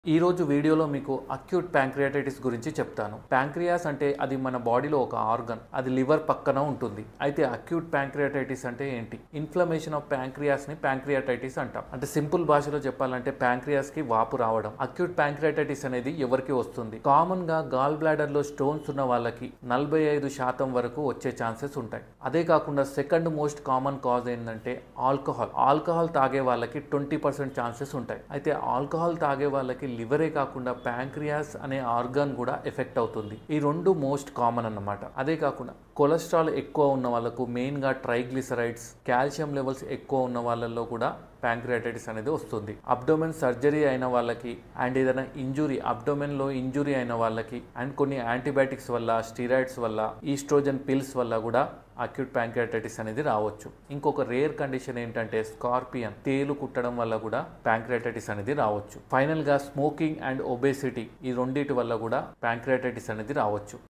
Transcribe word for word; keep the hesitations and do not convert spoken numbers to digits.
ఈ రోజు వీడియోలో మీకు అక్యూట్ ప్యాంక్రియాటైటిస్ గురించి చెప్తాను. ప్యాంక్రియాస్ అంటే అది మన బాడీలో ఒక ఆర్గన్. అది లివర్ పక్కన ఉంటుంది. అయితే అక్యూట్ ప్యాంక్రియాటైటిస్ అంటే ఏంటి? ఇన్ఫ్లమేషన్ ఆఫ్ ప్యాంక్రియాస్ ని ప్యాంక్రియాటైటిస్ అంటాం. అంటే సింపుల్ భాషలో చెప్పాలంటే ప్యాంక్రియాస్ కి వాపు రావడం. అక్యూట్ ప్యాంక్రియాటైటిస్ అనేది ఎవరికి వస్తుంది? కామన్ గా గాల్ బ్లాడర్ లో స్టోన్స్ ఉన్న వాళ్ళకి నలభై ఐదు శాతం వరకు వచ్చే ఛాన్సెస్ ఉంటాయి. అదే కాకుండా సెకండ్ మోస్ట్ కామన్ కాజ్ ఏంటంటే ఆల్కహాల్. ఆల్కహాల్ తాగే వాళ్ళకి ట్వంటీ పర్సెంట్ ఛాన్సెస్ ఉంటాయి. అయితే ఆల్కహాల్ తాగే వాళ్ళకి లివరే కాకుండా ప్యాంక్రియాస్ అనే ఆర్గాన్ కూడా ఎఫెక్ట్ అవుతుంది. ఈ రెండు మోస్ట్ కామన్ అన్నమాట. అదే కాకుండా కొలెస్ట్రాల్ ఎక్కువ ఉన్న వాళ్ళకు మెయిన్ గా ట్రైగ్లిసరైడ్స్, కాల్షియం లెవెల్స్ ఎక్కువ ఉన్న వాళ్ళల్లో కూడా ప్యాంక్రియాటైటిస్ అనేది వస్తుంది. అబ్డోమెన్ సర్జరీ అయిన వాళ్ళకి అండ్ ఏదైనా ఇంజురీ అబ్డోమెన్ లో ఇంజురీ అయిన వాళ్ళకి అండ్ కొన్ని యాంటీబయాటిక్స్ వల్ల, స్టీరాయిడ్స్ వల్ల, ఈస్ట్రోజన్ పిల్స్ వల్ల కూడా అక్యూట్ ప్యాంక్రియాటైటిస్ అనేది రావచ్చు. ఇంకొక రేర్ కండిషన్ ఏంటంటే స్కార్పియన్, తేలు కుట్టడం వల్ల కూడా ప్యాంక్రియాటైటిస్ అనేది రావచ్చు. ఫైనల్ గా స్మోకింగ్ అండ్ ఒబేసిటీ ఈ రెండింటి వల్ల కూడా ప్యాంక్రియాటైటిస్ అనేది రావచ్చు.